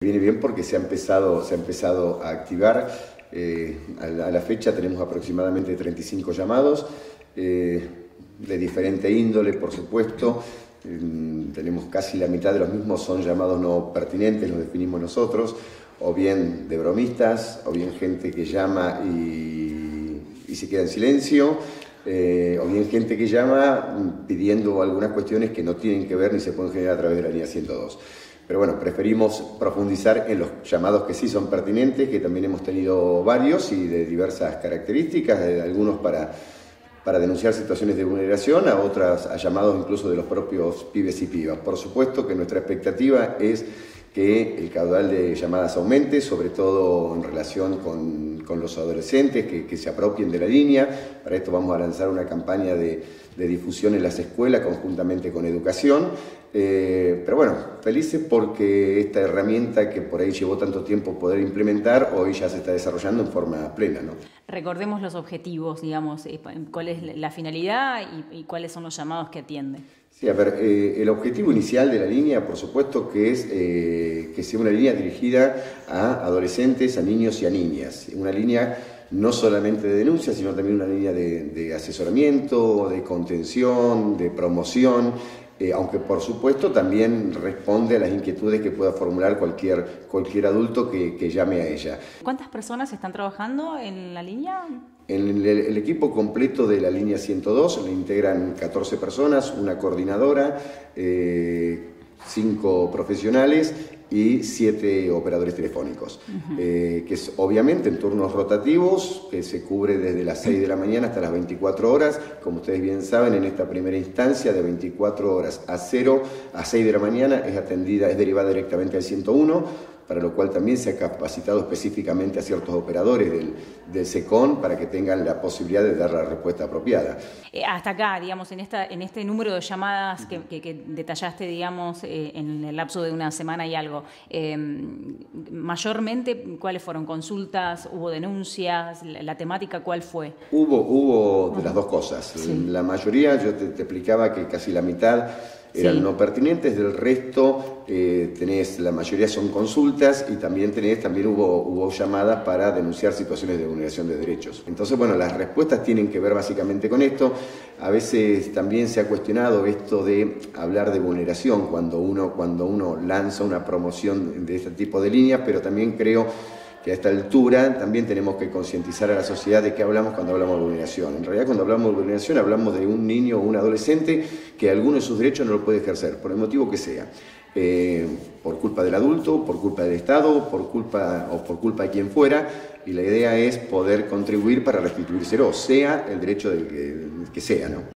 Viene bien porque se ha empezado a activar. A la fecha tenemos aproximadamente 35 llamados, de diferente índole, por supuesto. Tenemos casi la mitad de los mismos son llamados no pertinentes, los definimos nosotros, o bien de bromistas, o bien gente que llama y se queda en silencio, o bien gente que llama pidiendo algunas cuestiones que no tienen que ver ni se pueden generar a través de la línea 102. Pero bueno, preferimos profundizar en los llamados que sí son pertinentes, que también hemos tenido varios y de diversas características, algunos para denunciar situaciones de vulneración, a otras a llamados incluso de los propios pibes y pibas. Por supuesto que nuestra expectativa es que el caudal de llamadas aumente, sobre todo en relación con los adolescentes que se apropien de la línea. Para esto vamos a lanzar una campaña de difusión en las escuelas conjuntamente con educación. Pero bueno, felices porque esta herramienta que por ahí llevó tanto tiempo poder implementar, hoy ya se está desarrollando en forma plena, ¿no? Recordemos los objetivos, digamos, cuál es la finalidad y cuáles son los llamados que atiende. Sí, a ver, el objetivo inicial de la línea, por supuesto, que es que sea una línea dirigida a adolescentes, a niños y a niñas. Una línea no solamente de denuncia, sino también una línea de asesoramiento, de contención, de promoción, aunque por supuesto también responde a las inquietudes que pueda formular cualquier adulto que llame a ella. ¿Cuántas personas están trabajando en la línea? En el equipo completo de la línea 102 le integran 14 personas, una coordinadora, 5 profesionales y 7 operadores telefónicos, que es obviamente en turnos rotativos, que se cubre desde las 6 de la mañana hasta las 24 horas, como ustedes bien saben, en esta primera instancia de 24 horas a 0 a 6 de la mañana es derivada directamente al 101, para lo cual también se ha capacitado específicamente a ciertos operadores del SECON para que tengan la posibilidad de dar la respuesta apropiada. Hasta acá, digamos, en este número de llamadas que detallaste, digamos, en el lapso de una semana y algo, mayormente, ¿cuáles fueron? ¿Consultas? ¿Hubo denuncias? ¿La temática cuál fue? Hubo de las dos cosas. Sí. La mayoría, yo te explicaba que casi la mitad eran no pertinentes, del resto la mayoría son consultas y también hubo llamadas para denunciar situaciones de vulneración de derechos. Entonces, bueno, las respuestas tienen que ver básicamente con esto. A veces también se ha cuestionado esto de hablar de vulneración cuando uno lanza una promoción de este tipo de líneas, pero también creo que a esta altura también tenemos que concientizar a la sociedad de qué hablamos cuando hablamos de vulneración. En realidad, cuando hablamos de vulneración, hablamos de un niño o un adolescente que alguno de sus derechos no lo puede ejercer, por el motivo que sea. Por culpa del adulto, por culpa del Estado, por culpa de quien fuera, y la idea es poder contribuir para restituírselo, sea el derecho que sea, ¿no?